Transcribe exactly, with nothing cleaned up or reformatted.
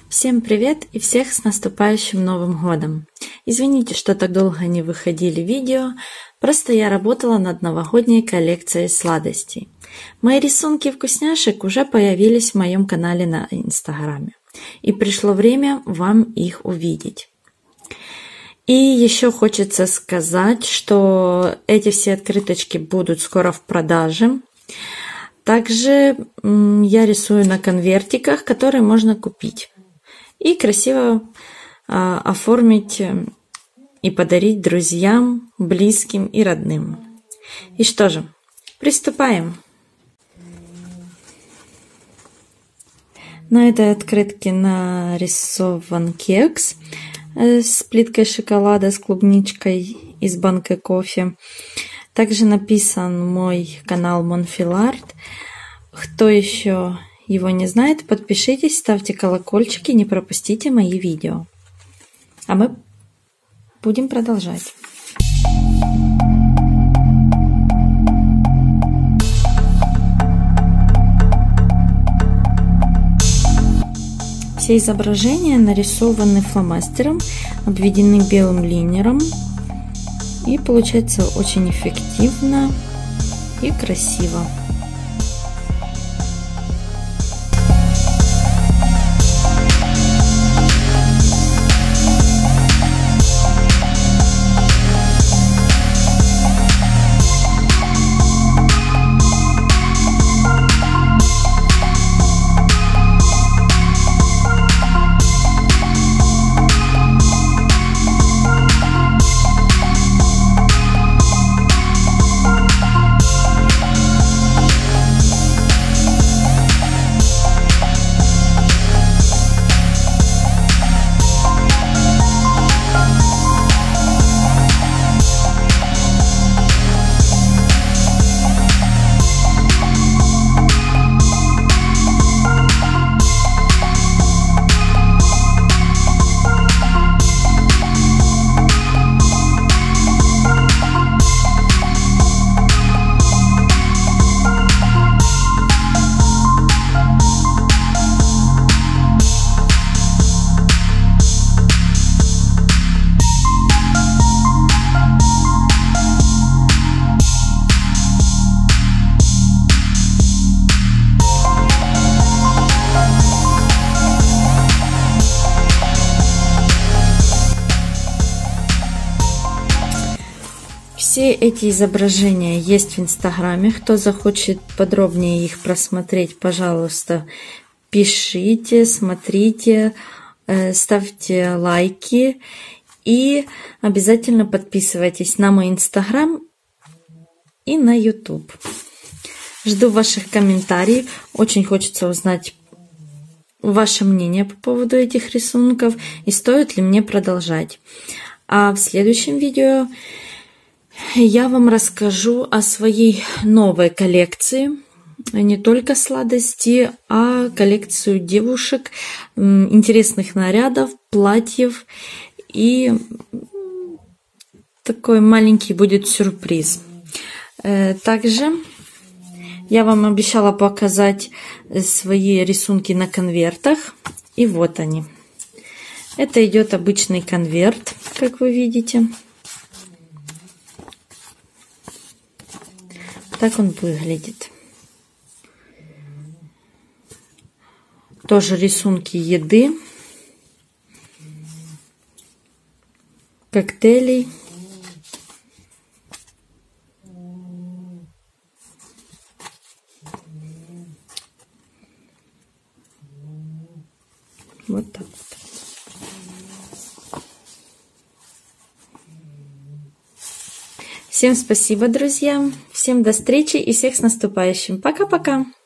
Всем привет и всех с наступающим Новым годом! Извините, что так долго не выходили видео, просто я работала над новогодней коллекцией сладостей. Мои рисунки вкусняшек уже появились в моем канале на Инстаграме, и пришло время вам их увидеть. И еще хочется сказать, что эти все открыточки будут скоро в продаже. Также я рисую на конвертиках, которые можно купить и красиво а, оформить и подарить друзьям, близким и родным. И что же, приступаем. На этой открытке нарисован кекс с плиткой шоколада, с клубничкой из банки кофе. Также написан мой канал Монфиларт. Кто еще его не знает, подпишитесь, ставьте колокольчики, не пропустите мои видео. А мы будем продолжать. Все изображения нарисованы фломастером, обведены белым линером. И получается очень эффективно и красиво. Все эти изображения есть в Инстаграме. Кто захочет подробнее их просмотреть, пожалуйста, пишите, смотрите, ставьте лайки и обязательно подписывайтесь на мой Инстаграм и на ютуб. Жду ваших комментариев. Очень хочется узнать ваше мнение по поводу этих рисунков и стоит ли мне продолжать. А в следующем видео я вам расскажу о своей новой коллекции, не только сладости, а коллекцию девушек, интересных нарядов, платьев, и такой маленький будет сюрприз. Также я вам обещала показать свои рисунки на конвертах, и вот они. Это идет обычный конверт, как вы видите. Так он выглядит. Тоже рисунки еды, коктейлей. Вот так вот. Всем спасибо, друзья. Всем до встречи и всех с наступающим. Пока-пока.